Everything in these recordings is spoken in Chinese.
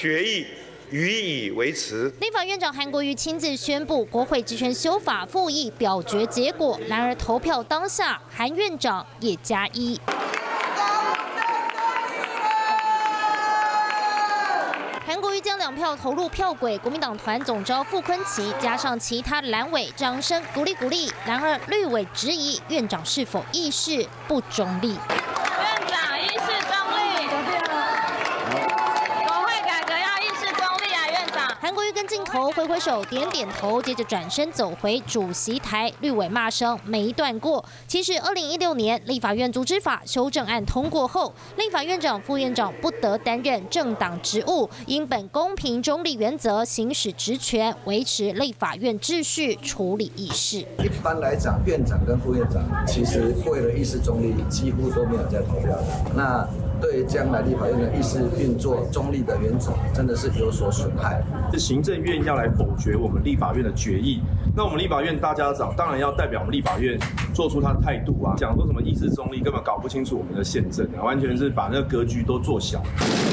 决议予以维持。 立法院长韩国瑜亲自宣布国会职权修法复议表决结果，然而投票当下，韩院长也加1。韩国瑜将2票投入票轨，国民党团总召傅昆萁加上其他蓝委掌声鼓励。然而绿委质疑院长是否议事不中立。 院长议事中立，国会改革要议事中立啊，院长。 韩国瑜跟镜头挥手点头，接着转身走回主席台，绿委骂声没断过。其实2016年立法院组织法修正案通过后，立法院长、副院长不得担任政党职务，应本公平中立原则行使职权，维持立法院秩序，处理议事。 一般来讲，院长跟副院长其实为了议事中立，几乎都没有在投票的。那对将来立法院的议事运作中立的原则，真的是有所损害。 是行政院要来否决我们立法院的决议，那我们立法院大家长当然要代表我们立法院做出他的态度啊，讲说什么议事中立，根本搞不清楚我们的宪政啊，完全是把那个格局都做小。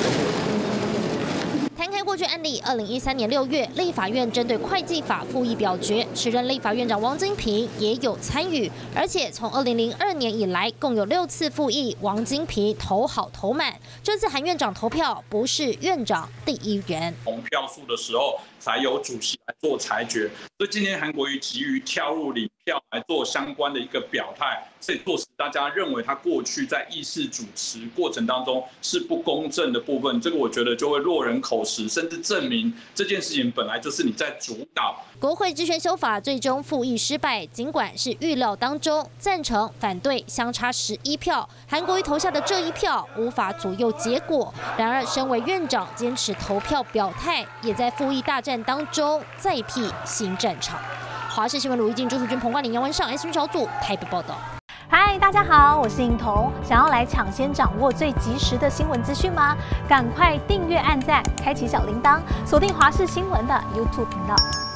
摊开过去案例，2013年6月，立法院针对会计法复议表决，时任立法院长王金平也有参与，而且从2002年以来，共有6次复议，王金平投好投满。这次韩院长投票不是院长第一人， 同票数的时候才由主席来做裁决，所以今天韩国瑜急于跳入领票来做相关的一个表态，所以迫使大家认为他过去在议事主持过程当中是不公正的部分，这个我觉得就会落人口实，甚至证明这件事情本来就是你在主导。 国会职权修法最终复议失败，尽管是预料当中，赞成、反对相差11票，韩国瑜投下的这1票无法左右结果。然而，身为院长坚持投票表态，也在复议大战当中再辟新战场。华视新闻卢一静、周淑君、彭冠霖、杨文上 S 新小组台北报道。 嗨，大家好，我是颖彤。想要来抢先掌握最及时的新闻资讯吗？赶快订阅、按赞、开启小铃铛，锁定华视新闻的 YouTube 频道。